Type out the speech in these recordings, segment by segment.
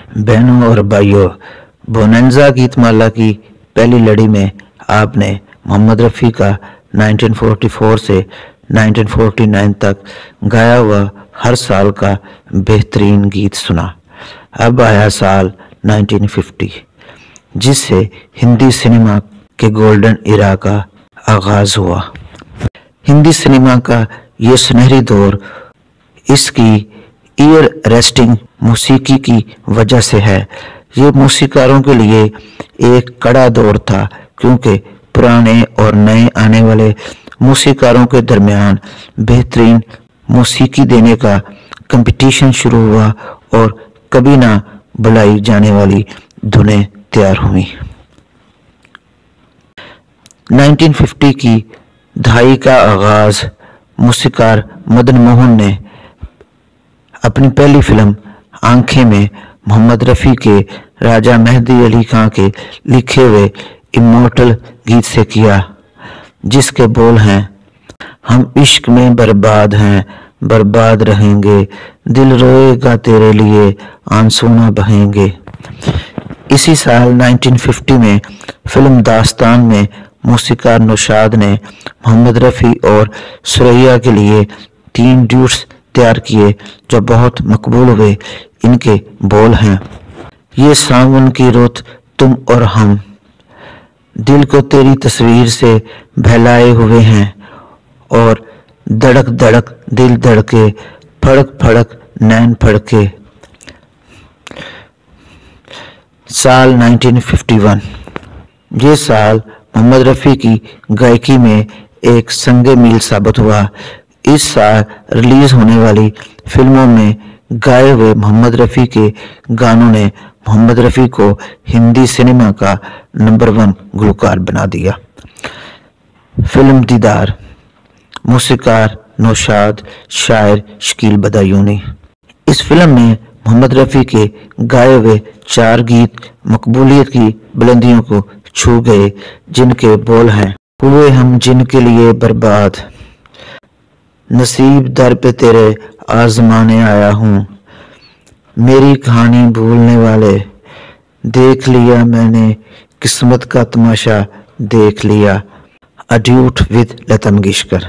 बहनों और भाइयों, बोनंजा गीतमाला की पहली लड़ी में आपने मोहम्मद रफ़ी का 1944 से 1949 तक गाया हुआ हर साल का बेहतरीन गीत सुना। अब आया साल 1950, जिससे हिंदी सिनेमा के गोल्डन इरा का आगाज हुआ। हिंदी सिनेमा का ये सुनहरी दौर इसकी ईयर रेस्टिंग मौसीकी की वजह से है। ये मौसीकारों के लिए एक कड़ा दौर था, क्योंकि पुराने और नए आने वाले मौसीकारों के दरमियान बेहतरीन मौसीकी देने का कंपटीशन शुरू हुआ और कभी ना बुलाई जाने वाली धुनें तैयार हुई। 1950 की दहाई का आगाज मौसीकार मदन मोहन ने अपनी पहली फिल्म आंखें में मोहम्मद रफ़ी के राजा मेहदी अली खां के लिखे हुए इमोर्टल गीत से किया, जिसके बोल हैं, हम इश्क में बर्बाद हैं, बर्बाद रहेंगे, दिल रोएगा तेरे लिए, आंसू ना बहेंगे। इसी साल 1950 में फिल्म दास्तान में मौसीकार नौशाद ने मोहम्मद रफ़ी और सुरैया के लिए 3 ड्यूट्स तैयार किए, जो बहुत मकबूल हुए। इनके बोल हैं, ये सावन की रुत तुम और हम, दिल को तेरी तस्वीर से बहलाए हुए हैं, और धड़क धड़क दिल धड़के, फड़क फड़क नैन फड़के। साल 1951, ये साल मोहम्मद रफ़ी की गायकी में एक संगे मील साबित हुआ। इस साल रिलीज होने वाली फिल्मों में गाए हुए मोहम्मद रफ़ी के गानों ने मोहम्मद रफ़ी को हिंदी सिनेमा का नंबर 1 गुलकार बना दिया। फिल्म दीदार, मौसीकार नौशाद, शायर शकील बदायूनी। इस फिल्म में मोहम्मद रफ़ी के गाए हुए 4 गीत मकबूलियत की बुलंदियों को छू गए, जिनके बोल हैं, हुए हम जिनके लिए बर्बाद, नसीब दर पे तेरे आजमाने आया हूँ, मेरी कहानी भूलने वाले, देख लिया मैंने किस्मत का तमाशा देख लिया, a duet with Lata Mangeshkar.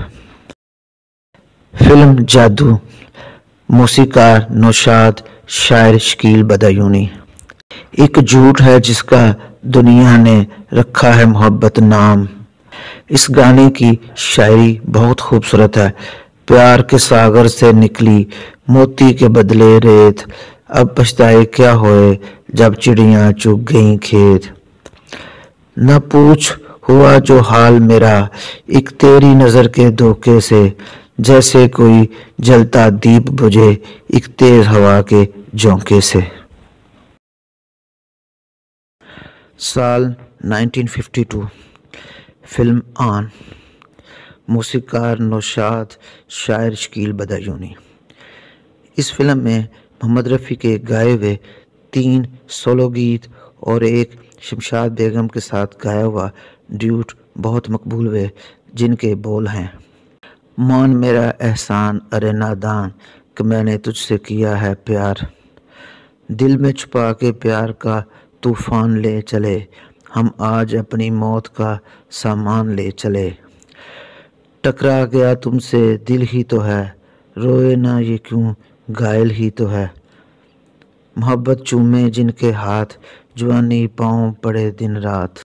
Film Jadoo, मौसीकार नौशाद, शायर शकील बदायूनी। एक झूठ है जिसका दुनिया ने रखा है मोहब्बत नाम। इस गाने की शायरी बहुत खूबसूरत है। प्यार के सागर से निकली मोती के बदले रेत, अब पछताए क्या होए जब चिड़ियां चुग गईं खेत। न पूछ हुआ जो हाल मेरा एक तेरी नजर के धोखे से, जैसे कोई जलता दीप बुझे एक तेज हवा के झोंके से। साल 1952, फिल्म आन, मौसीकार नौशाद, शायर शकील बदायूनी। इस फिल्म में मोहम्मद रफ़ी के गाए हुए 3 सोलो गीत और एक शमशाद बेगम के साथ गाया हुआ ड्यूट बहुत मकबूल हुए, जिनके बोल हैं, मान मेरा एहसान अरे नादान कि मैंने तुझसे किया है प्यार, दिल में छुपा के प्यार का तूफान ले चले, हम आज अपनी मौत का सामान ले चले, टकरा गया तुमसे दिल ही तो है, रोए ना ये क्यों घायल ही तो है, मोहब्बत चूमे जिनके हाथ, जवानी पाँव पड़े दिन रात।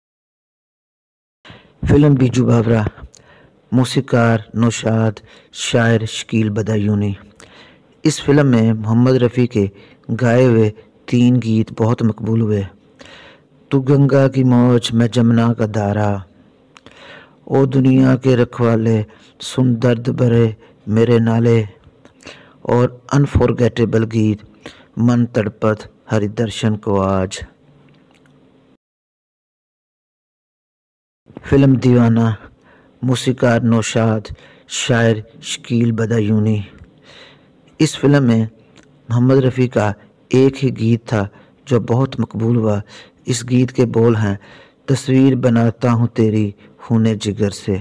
फिल्म बीजू बावरा, मौसीकार नौशाद, शायर शकील बदायूनी। इस फिल्म में मोहम्मद रफ़ी के गाए हुए 3 गीत बहुत मकबूल हुए। तू गंगा की मौज मैं जमुना का धारा, ओ दुनिया के रखवाले सुन दर्द भरे मेरे नाले, और अनफॉरगेटेबल गीत मन तड़पत हरि दर्शन को आज। फिल्म दीवाना, मौसीकार नौशाद, शायर शकील बदायूनी। इस फिल्म में मोहम्मद रफ़ी का एक ही गीत था जो बहुत मकबूल हुआ। इस गीत के बोल हैं, तस्वीर बनाता हूँ तेरी खूने जिगर से।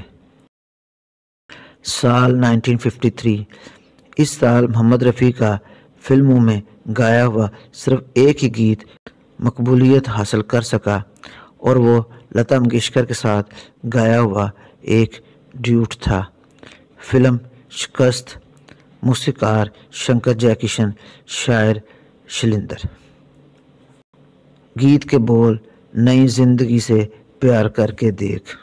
साल 1953, इस साल मोहम्मद रफ़ी का फिल्मों में गाया हुआ सिर्फ एक ही गीत मकबूलियत हासिल कर सका और वो लता मंगेशकर के साथ गाया हुआ एक ड्यूट था। फिल्म शिकस्त, मौसीकार शंकर जयकिशन, शायर शैलेंद्र। गीत के बोल नई जिंदगी से प्यार करके देख।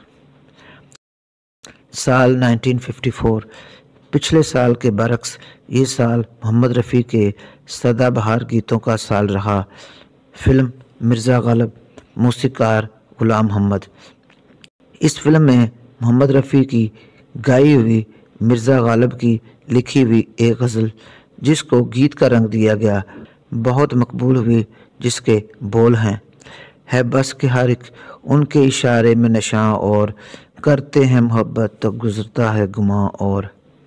साल 1954, पिछले साल के बरक्स ये साल मोहम्मद रफ़ी के सदाबहार गीतों का साल रहा। फिल्म मिर्ज़ा गालिब, मौसीकार गुलाम मोहम्मद। इस फिल्म में मोहम्मद रफ़ी की गाई हुई मिर्ज़ा गालिब की लिखी हुई एक गज़ल जिसको गीत का रंग दिया गया बहुत मकबूल हुई, जिसके बोल हैं, है बस के हर एक उनके इशारे में नशा और करते हैं मोहब्बत तो गुजरता है गुमा और।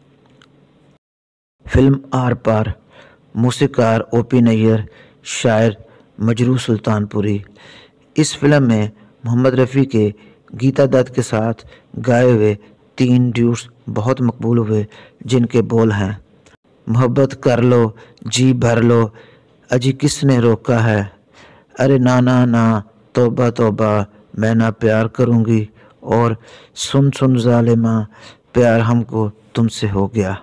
फिल्म आर पार, मौसीकार ओपी नैयर, शायर मजरू सुल्तानपुरी। इस फिल्म में मोहम्मद रफ़ी के गीता दत्त के साथ गाए हुए 3 ड्यूट्स बहुत मकबूल हुए, जिनके बोल हैं, मोहब्बत कर लो जी भर लो अजी किसने रोका है, अरे ना ना ना तौबा तौबा मैं ना प्यार करूँगी, और सुन सुन ज़ालिमा प्यार हमको तुमसे हो गया।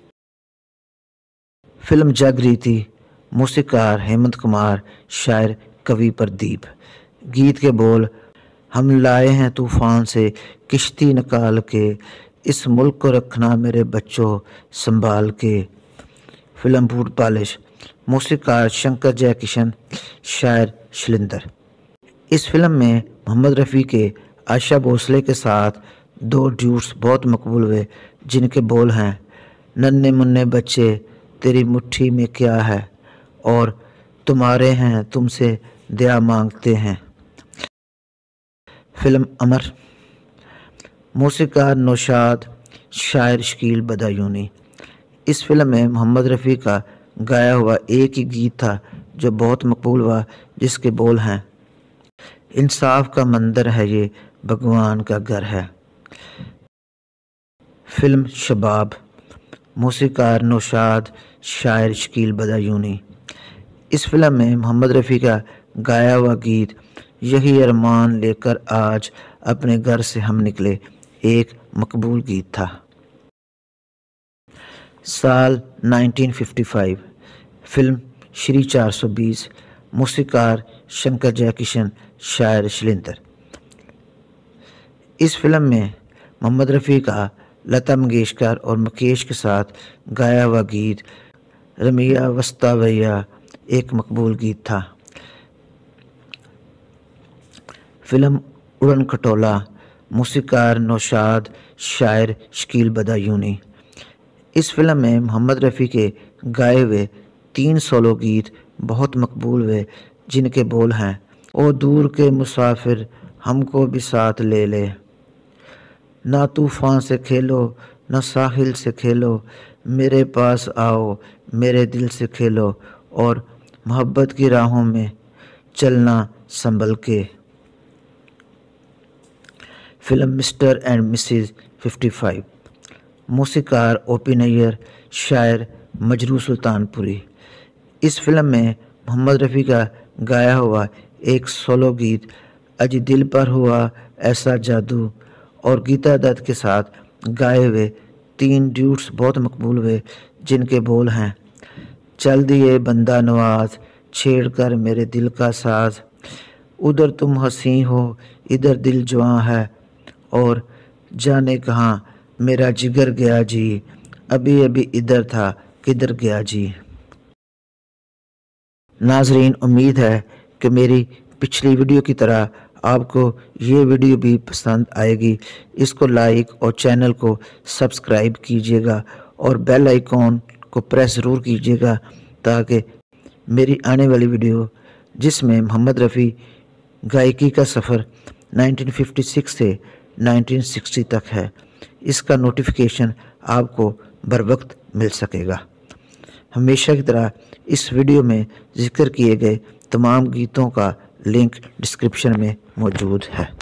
फिल्म जागृति, मौसीकार हेमंत कुमार, शायर कवि प्रदीप। गीत के बोल, हम लाए हैं तूफ़ान से किश्ती निकाल के, इस मुल्क को रखना मेरे बच्चों संभाल के। फिल्म बूट पॉलिश, मौसीकार शंकर जयकिशन, शायर शैलेंद्र। इस फिल्म में मोहम्मद रफ़ी के आशा भोसले के साथ 2 ड्यूट्स बहुत मकबूल हुए, जिनके बोल हैं, नन्हे मुन्ने बच्चे तेरी मुट्ठी में क्या है, और तुम्हारे हैं तुमसे दया मांगते हैं। फिल्म अमर, मौसीकार नौशाद, शायर शकील बदायूनी। इस फिल्म में मोहम्मद रफ़ी का गाया हुआ एक ही गीत था जो बहुत मकबूल हुआ, जिसके बोल हैं, इंसाफ का मंदिर है ये भगवान का घर है। फिल्म शबाब, मौसीकार नौशाद, शायर शकील बदायूनी। इस फिल्म में मोहम्मद रफ़ी का गाया हुआ गीत यही अरमान लेकर आज अपने घर से हम निकले एक मकबूल गीत था। साल 1955, फिल्म श्री 420, मौसीकार शंकर जयकिशन, शायर शैलेंद्र। इस फिल्म में मोहम्मद रफ़ी का लता मंगेशकर और मुकेश के साथ गाया हुआ गीत रमिया वस्ता भैया एक मकबूल गीत था। फिल्म उड़न खटोला, मौसीकार नौशाद, शायर शकील बदायूनी। इस फिल्म में मोहम्मद रफ़ी के गाए हुए 3 सोलो गीत बहुत मकबूल हुए, जिनके बोल हैं, ओ दूर के मुसाफिर हमको भी साथ ले ले, ना तूफ़ान से खेलो ना साहिल से खेलो, मेरे पास आओ मेरे दिल से खेलो, और मोहब्बत की राहों में चलना संभल के। फिल्म मिस्टर एंड मिसेस 55, मौसीकार ओपी नैयर, शायर मजरू सुल्तानपुरी। इस फिल्म में मोहम्मद रफ़ी का गाया हुआ एक सोलो गीत अजी दिल पर हुआ ऐसा जादू, और गीता दत्त के साथ गाए हुए 3 ड्यूट्स बहुत मकबूल हुए, जिनके बोल हैं, चल दिए बंदा नवाज छेड़ कर मेरे दिल का साज, उधर तुम हंसी हो इधर दिल जवां है, और जाने कहाँ मेरा जिगर गया जी, अभी अभी इधर था किधर गया जी। नाजरीन, उम्मीद है कि मेरी पिछली वीडियो की तरह आपको ये वीडियो भी पसंद आएगी। इसको लाइक और चैनल को सब्सक्राइब कीजिएगा और बेल आइकॉन को प्रेस ज़रूर कीजिएगा, ताकि मेरी आने वाली वीडियो जिसमें मोहम्मद रफ़ी गायकी का सफ़र 1956 से 1960 तक है, इसका नोटिफिकेशन आपको बर वक्त मिल सकेगा। हमेशा की तरह इस वीडियो में जिक्र किए गए तमाम गीतों का लिंक डिस्क्रिप्शन में मौजूद है।